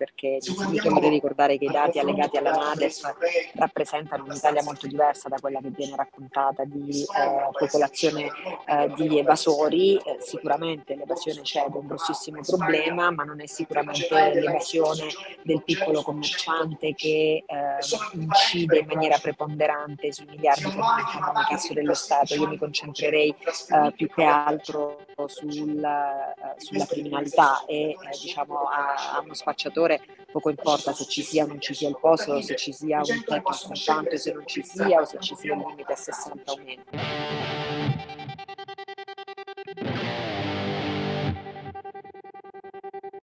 perché innanzitutto vorrei ricordare che i dati allegati alla NADEF rappresentano un'Italia molto diversa da quella che viene raccontata di popolazione di evasori. Sicuramente l'evasione c'è, è un grossissimo problema, ma non è sicuramente l'evasione del piccolo commerciante che incide in maniera preponderante sui miliardi che mancano nelle casse dello Stato. Io mi concentrerei più che altro sulla criminalità e diciamo a uno spacciatore poco importa se ci sia o non ci sia il posto, se ci sia un tetto al contante, se non ci sia, o se ci sia il limite a 60 o meno.